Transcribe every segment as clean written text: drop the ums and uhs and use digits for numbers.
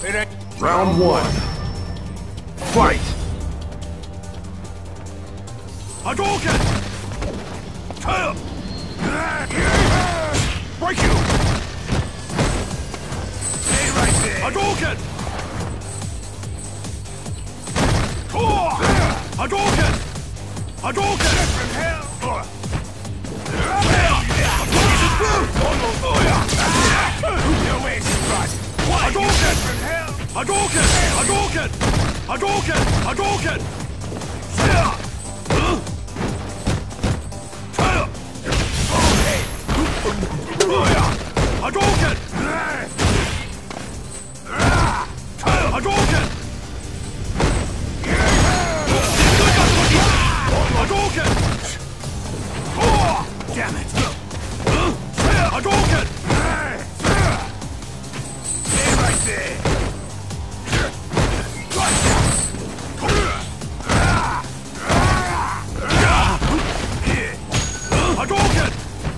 Round one. Fight! Hadouken! Break you! Stay right there! Hadouken! Hadouken! Hadouken! From hell! No way to run! Hadouken! From hell! Hadouken! Hadouken! Hadouken! Hadouken! Hadouken! Hadouken! Hadouken! Damn it! Hadouken! Stay right there! Hadouken!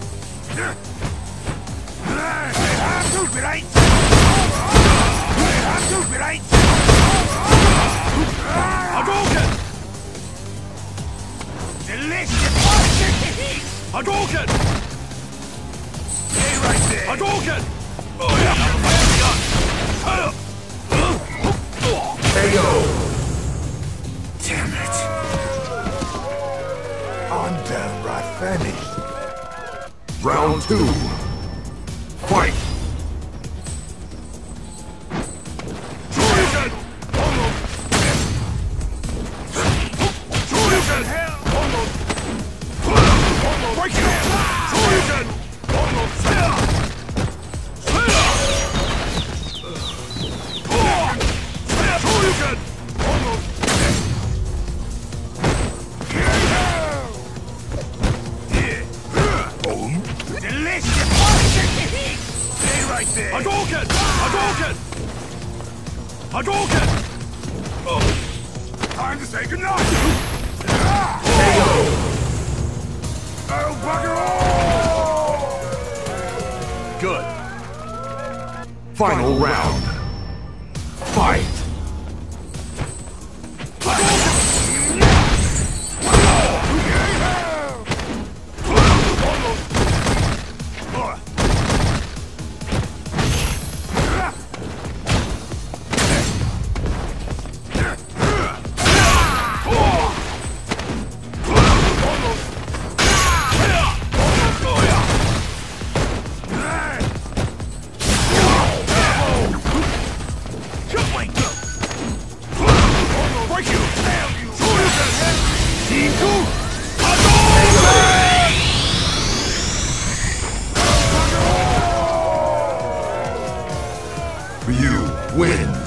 Hadouken! Delicious! Hadouken! Stay right there! Hadouken! KO! Damn it! I'm downright famished. Round two. Fight! Hadouken! Break it! Hadouken! Delicious! Stay right there! Hadouken! Hadouken! Hadouken! Time to say goodnight! KO! Oh, bugger all! Good. Final round. Fight! You win!